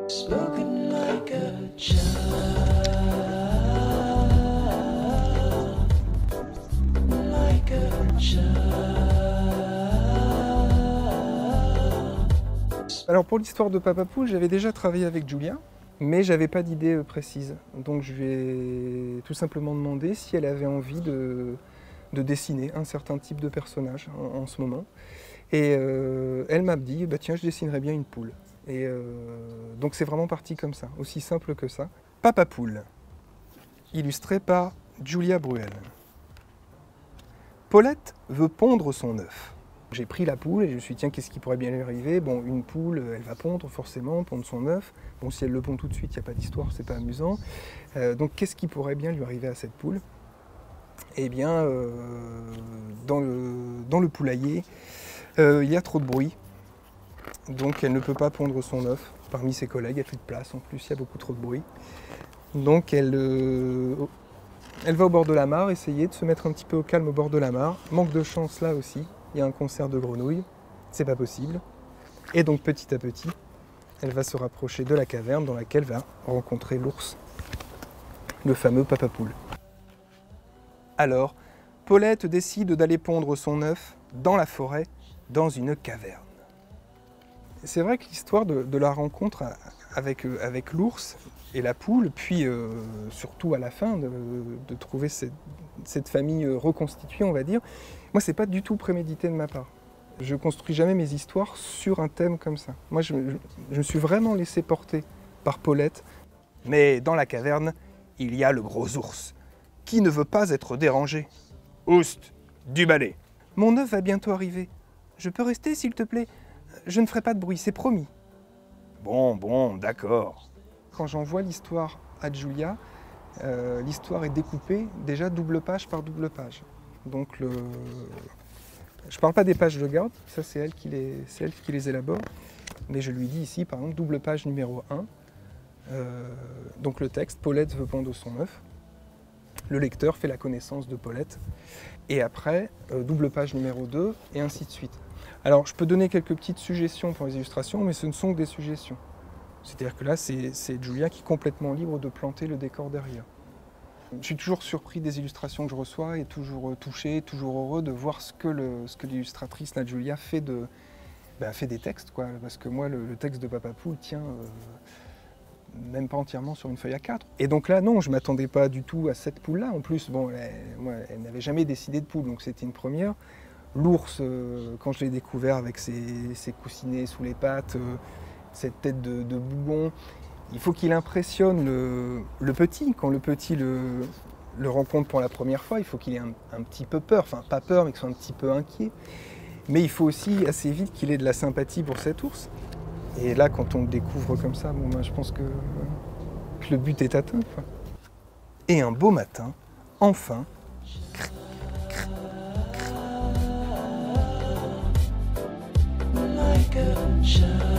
Spoken like a child, like a child. Alors pour l'histoire de Papa Poule, j'avais déjà travaillé avec Julia, mais j'avais pas d'idée précise. Donc je lui ai tout simplement demandé si elle avait envie de dessiner un certain type de personnage en ce moment. Et elle m'a dit, bah tiens, je dessinerais bien une poule. Et donc c'est vraiment parti comme ça, aussi simple que ça. Papa Poule, illustré par Julia Bruel. Paulette veut pondre son œuf. J'ai pris la poule et je me suis dit, tiens, qu'est-ce qui pourrait bien lui arriver? Bon, une poule, elle va pondre forcément, pondre son œuf. Bon, si elle le pond tout de suite, il n'y a pas d'histoire, c'est pas amusant. Donc qu'est-ce qui pourrait bien lui arriver à cette poule? Eh bien, dans le poulailler, il y a trop de bruit. Donc elle ne peut pas pondre son œuf parmi ses collègues, il n'y a plus de place en plus, il y a beaucoup trop de bruit. Donc elle va au bord de la mare, essayer de se mettre un petit peu au calme au bord de la mare. Manque de chance là aussi, il y a un concert de grenouilles, c'est pas possible. Et donc petit à petit, elle va se rapprocher de la caverne dans laquelle va rencontrer l'ours, le fameux Papa Poule. Alors, Paulette décide d'aller pondre son œuf dans la forêt, dans une caverne. C'est vrai que l'histoire de la rencontre avec l'ours et la poule, puis surtout à la fin, de trouver cette famille reconstituée, on va dire, moi, c'est pas du tout prémédité de ma part. Je construis jamais mes histoires sur un thème comme ça. Moi, je me suis vraiment laissé porter par Paulette. Mais dans la caverne, il y a le gros ours, qui ne veut pas être dérangé. Oust, du balai. Mon œuf va bientôt arriver. Je peux rester, s'il te plaît? Je ne ferai pas de bruit, c'est promis. Bon, d'accord. Quand j'envoie l'histoire à Julia, l'histoire est découpée déjà double page par double page. Donc je ne parle pas des pages de garde, ça c'est elle qui les élabore, mais je lui dis ici par exemple double page numéro 1, donc le texte, Paulette veut pondre son œuf. Le lecteur fait la connaissance de Paulette, et après double page numéro 2, et ainsi de suite. Alors, je peux donner quelques petites suggestions pour les illustrations, mais ce ne sont que des suggestions. C'est-à-dire que là, c'est Julia qui est complètement libre de planter le décor derrière. Je suis toujours surpris des illustrations que je reçois et toujours touché, toujours heureux de voir ce que l'illustratrice Julia fait des textes, quoi. Parce que moi, le texte de Papa Poule tient même pas entièrement sur une feuille A4. Et donc là, non, je ne m'attendais pas du tout à cette poule-là. En plus, bon, elle n'avait jamais décidé de poule, donc c'était une première. L'ours, quand je l'ai découvert avec ses coussinets sous les pattes, cette tête de bougon, il faut qu'il impressionne le petit. Quand le petit le rencontre pour la première fois, il faut qu'il ait un petit peu peur, enfin pas peur, mais qu'il soit un petit peu inquiet. Mais il faut aussi assez vite qu'il ait de la sympathie pour cet ours. Et là, quand on le découvre comme ça, bon, ben, je pense que le but est atteint, quoi. Et un beau matin, enfin, Like a child.